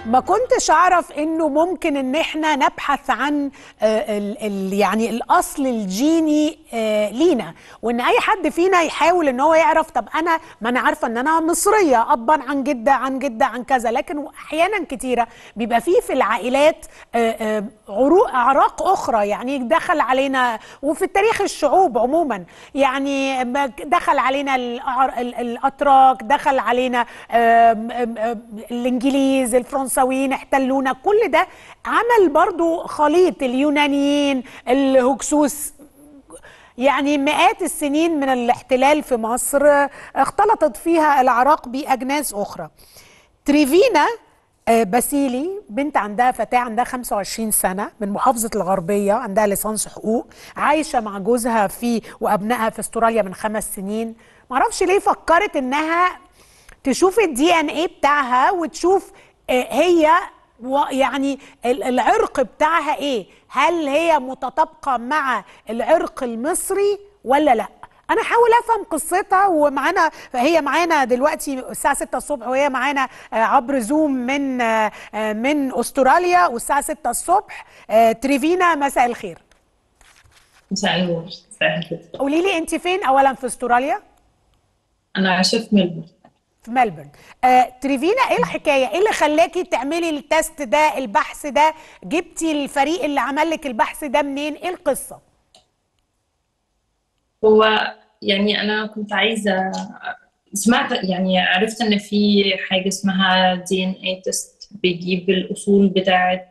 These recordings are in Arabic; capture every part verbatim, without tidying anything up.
ما كنتش اعرف انه ممكن ان احنا نبحث عن آه، ال ال يعني الاصل الجيني آه، لينا، وان اي حد فينا يحاول ان هو يعرف طب انا ما انا عارفه ان انا مصريه ابا عن جده عن جده عن كذا، لكن احيانا كتيره بيبقى فيه في العائلات آه، آه، عروق اعراق اخرى، يعني دخل علينا وفي التاريخ الشعوب عموما، يعني دخل علينا الأعر- ال- الاتراك، دخل علينا آم، آم، آم، الانجليز، الفرنساويين احتلونا، كل ده عمل برضو خليط اليونانيين، الهكسوس، يعني مئات السنين من الاحتلال في مصر آه، اختلطت فيها العراق بأجناس أخرى. تريفينا آه، باسيلي بنت عندها فتاة عندها خمسة وعشرين سنة من محافظة الغربية، عندها ليسانس حقوق، عايشة مع جوزها في وأبنائها في استراليا من خمس سنين. معرفش ليه فكرت إنها تشوف الدي ان ايه بتاعها وتشوف آه، هي و- يعني ال- العرق بتاعها ايه، هل هي متطابقة مع العرق المصري ولا لا. انا حاول افهم قصتها، ومعانا هي معانا دلوقتي الساعة ستة الصبح، وهي معانا آه، عبر زوم من آه، آه، من استراليا، والساعة ستة الصبح. آه، تريفينا، مساء الخير. مساء النور. مساء الخير. قولي لي انت فين اولا في استراليا؟ أنا عايشة في ملبورن. في ملبورن. آه، تريفينا، ايه الحكايه، ايه اللي خلاكي تعملي التست ده، البحث ده، جبتي الفريق اللي عمل لك البحث ده منين، ايه القصه؟ هو يعني أنا كنت عايزة، سمعت يعني عرفت إن في حاجة اسمها دي إن إيه تيست بيجيب الأصول بتاعة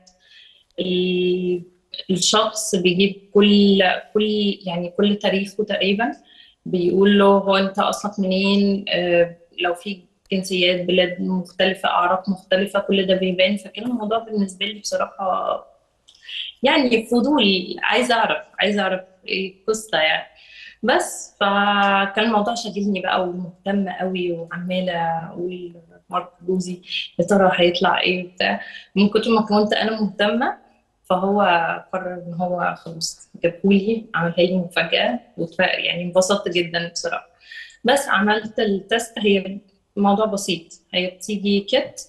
ال- الشخص، بيجيب كل كل يعني كل تاريخه تقريبا، بيقول له هو أنت أصلك منين، آه، لو في جنسيات، بلاد مختلفة، أعراق مختلفة، كل ده بيبان. فكان الموضوع بالنسبة لي بصراحة يعني فضول، عايزة أعرف عايزة أعرف إيه القصة يعني. بس فكان الموضوع شاغلني بقى ومهتمة قوي، وعمالة أقول مارك جوزي يا ترى هيطلع إيه بتاع. من كتر ما كنت أنا مهتمة، فهو قرر إن هو خلاص جابهولي، عملها لي مفاجأة، وتف- يعني انبسطت جدا بصراحة. بس عملت التست. هي موضوع بسيط، هي بتيجي كت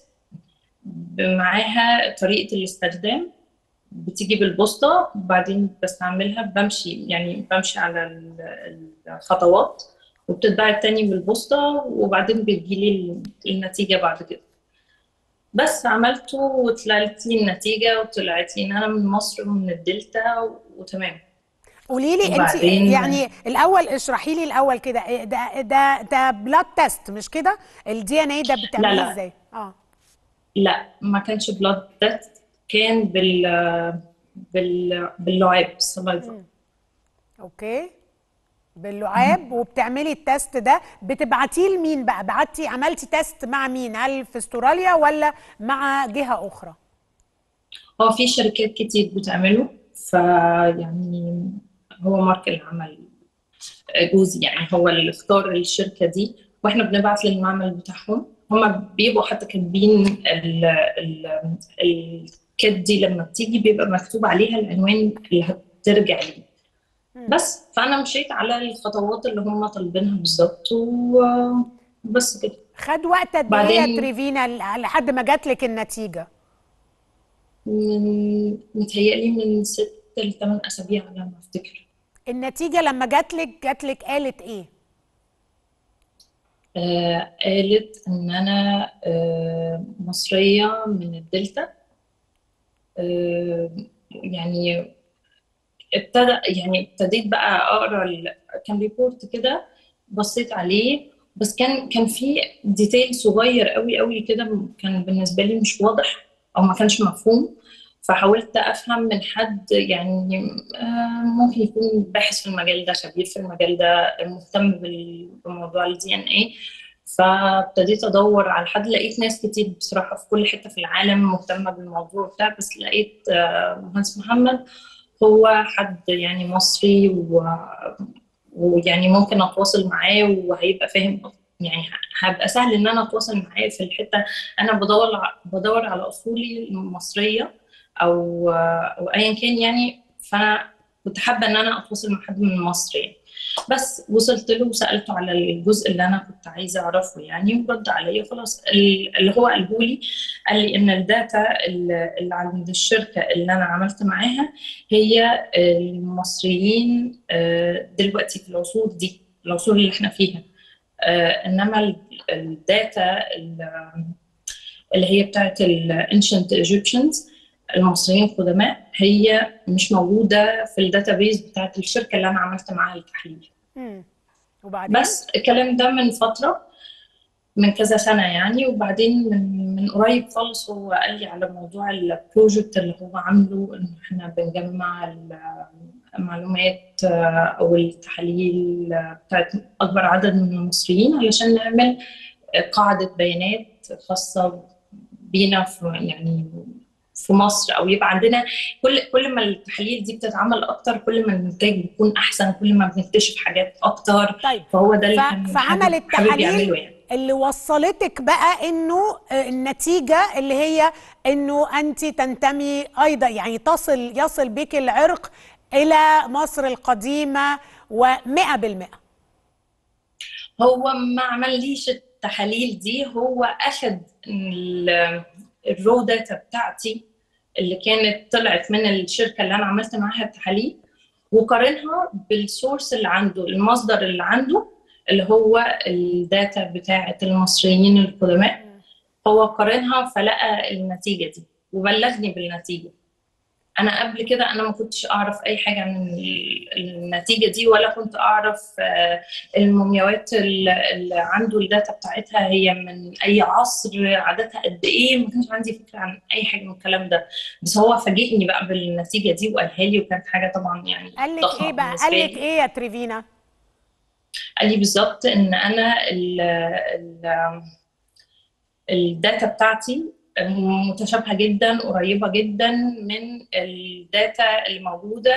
معاها طريقة الاستخدام، بتيجي بالبوسطة، وبعدين بستعملها، بمشي يعني بمشي على ال- الخطوات، وبتتباع تاني بالبوسطة، وبعدين بتجيلي النتيجة بعد كده. بس عملته وطلعت لي النتيجة، وطلعت لي إن أنا من مصر ومن الدلتا، وتمام. قولي لي انت، وبعدين يعني الاول اشرحي لي الاول كده، إيه ده ده ده بلاد تيست مش كده؟ الدي ان ايه ده لا بتعمليه لا ازاي؟ اه. لا، ما كانش بلاد تيست، كان بال بال باللعاب السلايفا. مم. اوكي، باللعاب، وبتعملي التست ده بتبعتيه لمين بقى؟ بعتي عملتي تست مع مين؟ هل في استراليا ولا مع جهة اخرى؟ هو في شركات كتير بتعمله، فيعني هو مارك اللي عمل، جوزي يعني هو اللي اختار الشركة دي، واحنا بنبعت للمعمل بتاعهم. هما بيبقوا حتى كاتبين ال ال الكيت دي لما بتيجي بيبقى مكتوب عليها العنوان اللي هترجع ليه. مم. بس فأنا مشيت على الخطوات اللي هما طالبينها بالظبط، وبس كده. خد وقت قد ايه يا بعدين تريفينا لحد ما جات لك النتيجة؟ من متهيألي من ست لثمان أسابيع على ما أفتكر. النتيجة لما جات لك جات لك قالت ايه؟ آه قالت إن أنا آه مصرية من الدلتا. آه يعني ابتدى يعني ابتديت بقى أقرأ ال- كان ريبورت كده، بصيت عليه، بس كان كان في ديتيل صغير قوي قوي كده، كان بالنسبة لي مش واضح أو ما كانش مفهوم. فحاولت أفهم من حد يعني آه، ممكن يكون باحث في المجال ده، خبير في المجال ده، مهتم بال- بموضوع الدي ان ايه. فابتديت ادور على حد، لقيت ناس كتير بصراحه في كل حته في العالم مهتمه بالموضوع بتاع، بس لقيت آه، مهندس محمد هو حد يعني مصري و... ويعني ممكن اتواصل معاه وهيبقى فاهم، يعني هبقى سهل ان انا اتواصل معاه في الحته. انا بدور بدور على اصولي المصريه، او او ايا كان يعني. فانا كنت حابه ان انا اتواصل مع حد من مصر يعني. بس وصلت له وسالته على الجزء اللي انا كنت عايزه اعرفه يعني، ورد عليا خلاص. اللي هو قاله لي، قال لي ان الداتا اللي عند الشركه اللي انا عملت معاها هي المصريين دلوقتي في العصور دي، العصور اللي احنا فيها. انما الداتا اللي هي بتاعت الانشنت ايجيبشنز، المصريين القدماء، هي مش موجوده في الداتابيز بتاعت الشركه اللي انا عملت معاها التحليل. امم وبعدين بس الكلام ده من فتره، من كذا سنه يعني. وبعدين من من قريب خالص هو قال لي على موضوع البروجكت اللي هو عامله، ان احنا بنجمع المعلومات او التحاليل بتاعت اكبر عدد من المصريين علشان نعمل قاعده بيانات خاصه بينا في يعني في مصر، او يبقى عندنا كل كل ما التحاليل دي بتتعمل اكتر، كل ما النتائج بيكون احسن، كل ما بنكتشف حاجات اكتر. طيب فهو ده اللي ف... كان فعمل حابب حابب يعمله التحاليل يعني. اللي وصلتك بقى انه النتيجه اللي هي انه انت تنتمي ايضا، يعني تصل يصل بك العرق الى مصر القديمه ومئة بالمئة. هو ما عمليش التحاليل دي، هو اخذ الرو داتا بتاعتي اللي كانت طلعت من الشركه اللي انا عملت معاها التحاليل، وقارنها بالسورس اللي عنده، المصدر اللي عنده اللي هو الداتا بتاعه المصريين القدماء. هو قارنها فلقى النتيجه دي وبلغني بالنتيجه. انا قبل كده انا ما كنتش اعرف اي حاجه عن النتيجه دي، ولا كنت اعرف المومياوات اللي عنده الداتا بتاعتها هي من اي عصر، عددها قد ايه. ما كانش عندي فكره عن اي حاجه من الكلام ده. بس هو فاجئني بقى بالنتيجه دي وقالها لي، وكانت حاجه طبعا يعني قال لك ضخمه ايه بقى؟ بالنسبه قال لك لي. ايه يا تريفينا؟ قال لي بالظبط ان انا ال ال الداتا بتاعتي متشابهه جدا، قريبه جدا من الداتا اللي موجوده،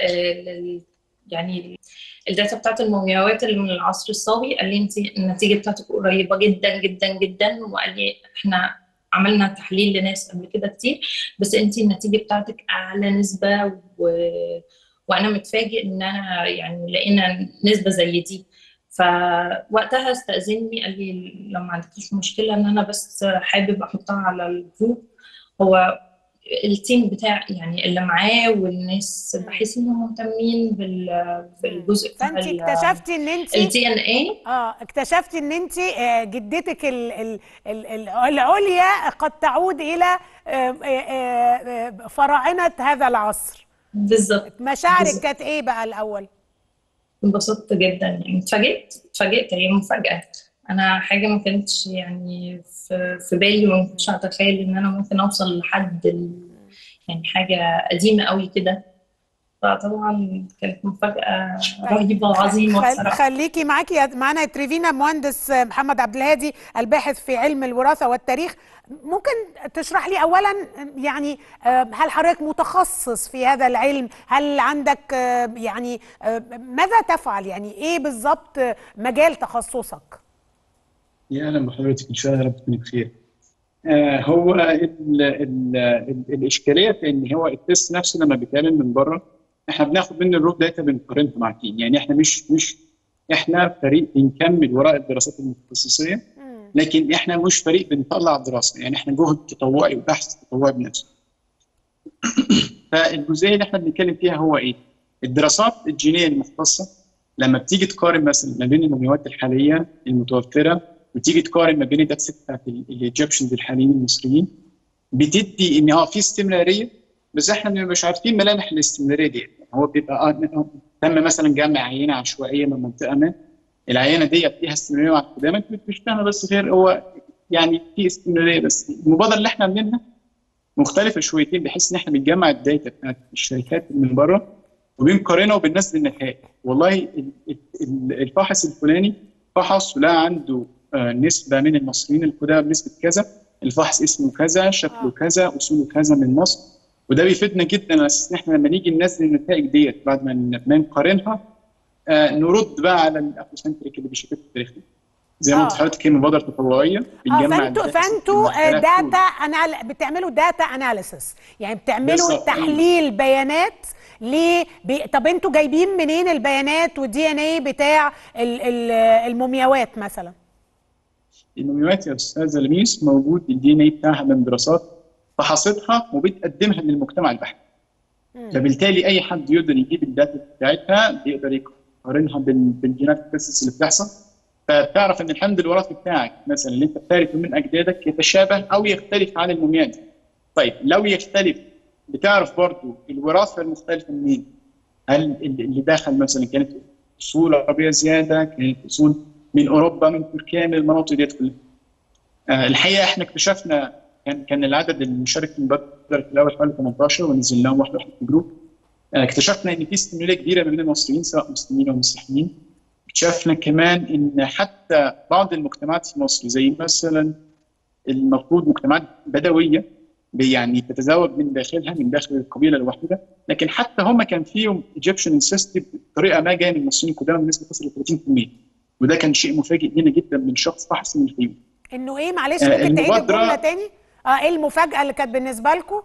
يعني الداتا بتاعت المومياوات اللي من العصر الصاوي. قال لي انت النتيجه بتاعتك قريبه جدا جدا جدا، وقال لي احنا عملنا تحليل لناس قبل كده كتير، بس انت النتيجه بتاعتك اعلى نسبه، و... وانا متفاجئ ان انا يعني لقينا نسبه زي دي. فوقتها استأذني، قال لي لو ما عندكيش مشكلة ان انا بس حابب احطها على الجروب. هو التيم بتاع يعني اللي معاه والناس بحس انهم مهتمين بالجزء بتاع فانت اكتشفتي ان انت الدي ان اي. اه اكتشفتي ان انت جدتك ال ال ال العليا قد تعود الى فراعنة هذا العصر. بالظبط. مشاعرك كانت ايه بقى الاول؟ انبسطت جدا يعني، اتفاجئت اتفاجئت هي مفاجأة. انا حاجة ما كانتش يعني في, في بالي، وما كنتش اتخيل ان انا ممكن اوصل لحد يعني حاجة قديمة قوي كده. فطبعا كانت مفاجأة رهيبة وعظيمة بصراحة. خليكي معاكي معانا يا تريفينا مهندس محمد عبد الهادي الباحث في علم الوراثة والتاريخ. ممكن تشرح لي اولا يعني هل حضرتك متخصص في هذا العلم؟ هل عندك يعني ماذا تفعل؟ يعني ايه بالظبط مجال تخصصك؟ يا اهلا بحضرتك، ان شاء الله رب تكوني بخير. آه هو ال ال ال الاشكاليه في ان هو التست نفسه لما بيتعمل من بره احنا بناخد منه الرو داتا بنقارنها مع تيم. يعني احنا مش مش احنا فريق بنكمل وراء الدراسات المتخصصيه، لكن احنا مش فريق بنطلع دراسه. يعني احنا جهد تطوعي وبحث تطوعي بنفسه. فالجزئيه اللي احنا بنتكلم فيها هو ايه؟ الدراسات الجينيه المختصه لما بتيجي تقارن مثلا ما بين المومياوات الحاليه المتوفره وتيجي تقارن ما بين الداتا بتاعت الايجيبشنز الحاليين المصريين، بتدي ان اه في استمراريه، بس احنا مش عارفين ملامح الاستمراريه دي. هو بيبقى آه تم مثلا جمع عينه عشوائيه من منطقه ما، العينه دي فيها استمراريه مع القدامى، انت مش فاهمه بس غير هو يعني في استمراريه. بس المبادره اللي احنا عاملينها مختلفه شويتين، بحيث ان احنا بنجمع الداتا بتاعت الشركات من بره وبنقارنها وبننزل النتائج. والله الفاحص الفلاني فحص ولا عنده نسبه من المصريين القدامى بنسبه كذا، الفحص اسمه كذا، شكله كذا، اصوله كذا من مصر. وده بيفيدنا جدا على اساس ان احنا لما نيجي ننزل النتائج ديت بعد ما نقارنها آه نرد بقى على الافروسنتريك اللي بيشكك في تاريخنا. زي ما قلت لحضرتك هي مبادره تطوعيه بنجمع اه فانتوا فانتوا داتا أنال... بتعملوا داتا اناليسيس، يعني بتعملوا تحليل بيانات ليه بي... طب انتوا جايبين منين البيانات والدي ان ايه بتاع ال... ال... المومياوات مثلا؟ المومياوات يا استاذه لميس موجود الدي ان اي بتاعها من دراسات فحصتها وبتقدمها للمجتمع البحثي. فبالتالي اي حد يقدر يجيب الداتا بتاعتها بيقدر يقارنها بالجينات التسس اللي بتحصل، فبتعرف ان الحمض الوراثي بتاعك مثلا اللي انت بتعرفه من اجدادك يتشابه او يختلف عن الموميات. طيب لو يختلف بتعرف برضو الوراثه المختلفه منين؟ هل اللي داخل مثلا كانت اصول عربيه زياده، كانت اصول من اوروبا، من تركيا، من المناطق ديت كلها. آه الحقيقه احنا اكتشفنا كان كان العدد المشارك في المبادره في الاول حوالي ثمانية عشر ونزلناهم واحده واحده في جروب. آه اكتشفنا ان في استمراريه كبيره ما بين المصريين سواء مسلمين او مسيحيين. اكتشفنا كمان ان حتى بعض المجتمعات في مصر زي مثلا المفروض مجتمعات بدويه يعني تتزوج من داخلها من داخل القبيله الواحده، لكن حتى هم كان فيهم ايجيبشن انسيست بطريقه ما جايه من المصريين القدامى بنسبه تصل ل ثلاثين بالمئة، وده كان شيء مفاجئ لنا جدا من شخص فحص من الفيوم. انه ايه معلش ممكن تعيد الجمله تاني؟ اه ايه المفاجاه اللي كانت بالنسبه لكم؟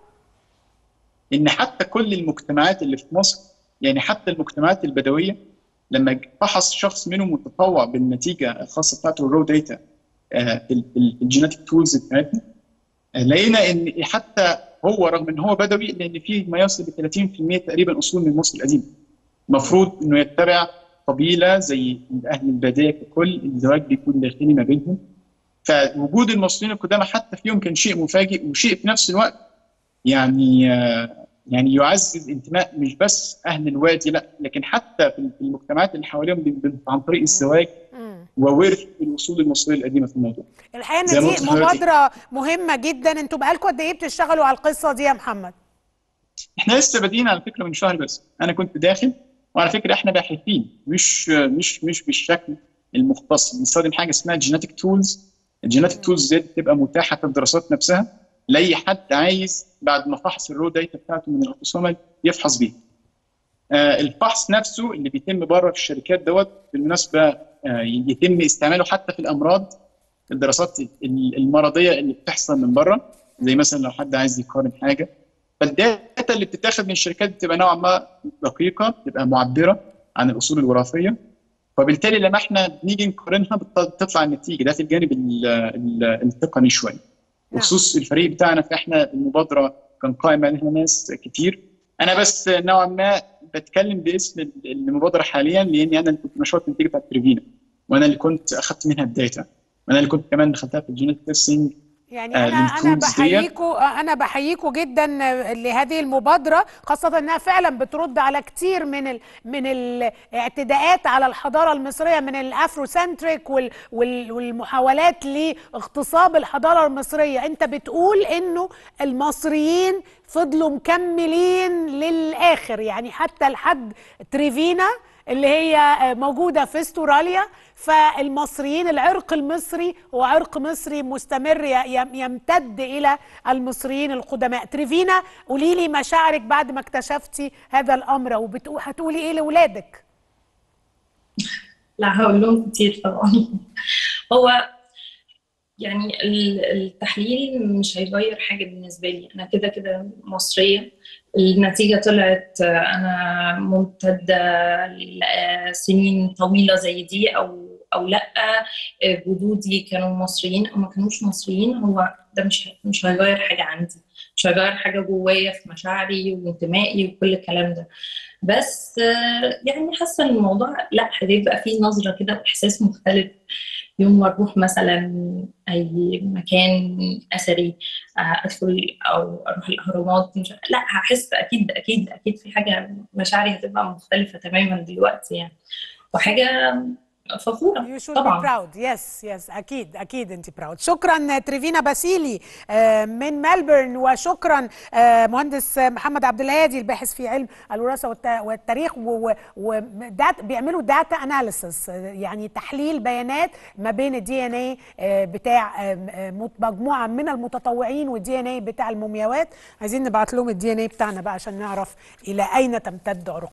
ان حتى كل المجتمعات اللي في مصر يعني حتى المجتمعات البدويه لما فحص شخص منهم وتطوع بالنتيجه الخاصه بتاعته الرو داتا في الجيناتيك تولز بتاعتنا، لقينا ان حتى هو رغم ان هو بدوي لان فيه ما يصل ل ثلاثين بالمئة تقريبا اصول من مصر القديمه. المفروض انه يتبع قبيله زي اهل الباديه ككل، الزواج بيكون داخلي ما بينهم. فوجود المصريين القدامى حتى فيهم كان شيء مفاجئ وشيء في نفس الوقت يعني يعني يعزز انتماء مش بس اهل الوادي لا، لكن حتى في المجتمعات اللي حواليهم عن طريق الزواج وورث الاصول المصريه القديمه في الموضوع. الحقيقه ان دي مبادره مهمه جدا. انتوا بقالكم قد ايه بتشتغلوا على القصه دي يا محمد؟ احنا لسه بادئين على فكره من شهر بس. انا كنت داخل، وعلى فكره احنا باحثين مش مش مش بالشكل المختص، بنستخدم حاجه اسمها جيناتيك تولز. الجيناتيك تولز دي بتبقى متاحه في الدراسات نفسها لاي حد عايز بعد ما فحص الرو داتا بتاعته من الاوتوسومال يفحص بيه. آه الفحص نفسه اللي بيتم بره في الشركات دوت بالمناسبه آه يتم استعماله حتى في الامراض، الدراسات المرضيه اللي بتحصل من بره، زي مثلا لو حد عايز يقارن حاجه. فالداتا اللي بتتاخد من الشركات بتبقى نوعا ما دقيقه، بتبقى معبره عن الاصول الوراثيه، وبالتالي لما احنا بنيجي نقارنها بتطلع النتيجه ده في الجانب التقني شويه. بخصوص الفريق بتاعنا فاحنا المبادره كان قائم عليها ناس كتير. انا بس نوعا ما بتكلم باسم المبادره حاليا لاني انا اللي كنت مشروع النتيجه بتاعت تريفينا، وانا اللي كنت اخذت منها الداتا، وانا اللي كنت كمان دخلتها في الجينيتك تيستنج. يعني انا انا بحييكم انا بحييكم جدا لهذه المبادره، خاصه انها فعلا بترد على كتير من ال من الاعتداءات على الحضاره المصريه من الافروسنتريك وال وال والمحاولات لاغتصاب الحضاره المصريه. انت بتقول انه المصريين فضلوا مكملين للاخر، يعني حتى لحد تريفينا اللي هي موجودة في استراليا. فالمصريين العرق المصري هو عرق مصري مستمر يمتد إلى المصريين القدماء. تريفينا قولي لي مشاعرك بعد ما اكتشفتي هذا الأمر، وهتقولي إيه لأولادك؟ لا هقول لهم كتير طبعا. هو يعني التحليل مش هيغير حاجة بالنسبة لي، أنا كده كده مصرية. النتيجة طلعت أنا ممتدة لسنين طويلة زي دي أو أو لأ، جدودي كانوا مصريين أو ما كانوش مصريين، هو ده مش مش هيغير حاجة عندي، مش هيغير حاجة جوايا في مشاعري وانتمائي وكل الكلام ده. بس يعني حاسة إن الموضوع لأ، هيبقى فيه نظرة كده وإحساس مختلف يوم ما اروح مثلا اي مكان اثري، ادخل او اروح الاهرامات، مش لا هحس اكيد اكيد اكيد في حاجه، مشاعري هتبقى مختلفه تماما دلوقتي يعني، وحاجه فخوره You should طبعا. be proud. yes yes اكيد اكيد انت براود. شكرا تريفينا باسيلي من ملبورن، وشكرا مهندس محمد عبد الهادي الباحث في علم الوراثه والتاريخ، وبيعملوا داتا اناليسيس يعني تحليل بيانات ما بين الدي ان اي بتاع مجموعه من المتطوعين والدي ان اي بتاع المومياوات. عايزين نبعت لهم الدي ان اي بتاعنا بقى عشان نعرف الى اين تمتد عروقهم.